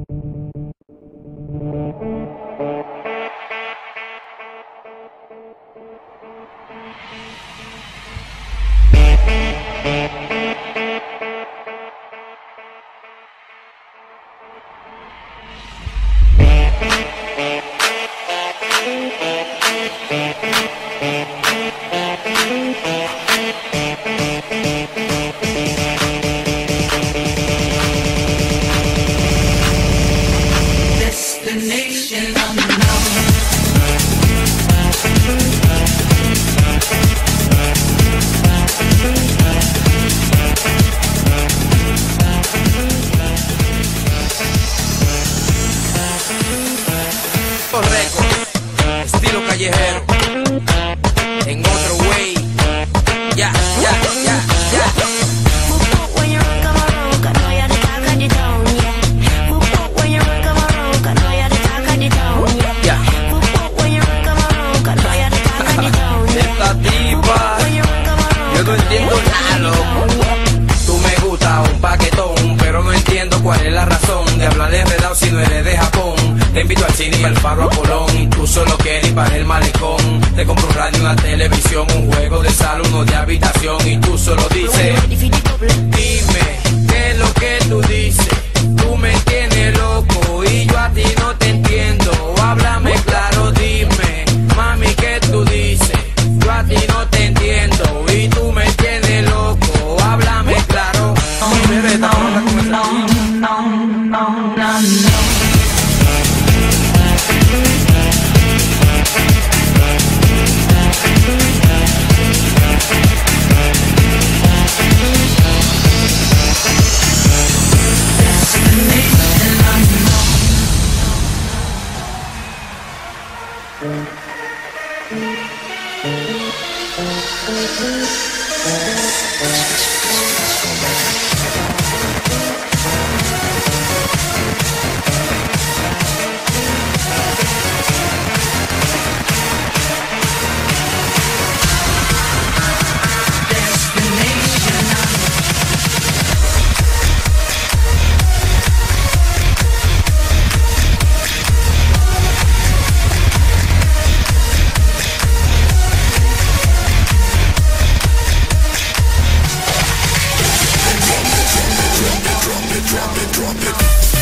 Estilo callejero, en otro way, ya, ya, ya, ya. Esta tipa, yo no entiendo nada, loco. Tú me gusta un paquetón, pero no entiendo cuál es la razón de hablar de enredado si no eres de Japón. Te invito al cine y al faro a Colón, y tú solo quieres ir para el malecón. Te compro un radio, una televisión, un juego de sala, uno de habitación, y tú solo dices: dime, ¿qué es lo que tú dices? Tú me tienes loco y yo a ti no te entiendo. Háblame claro, dime, mami, ¿qué tú dices? Yo a ti no te entiendo y tú me tienes loco. Háblame claro. Drop it.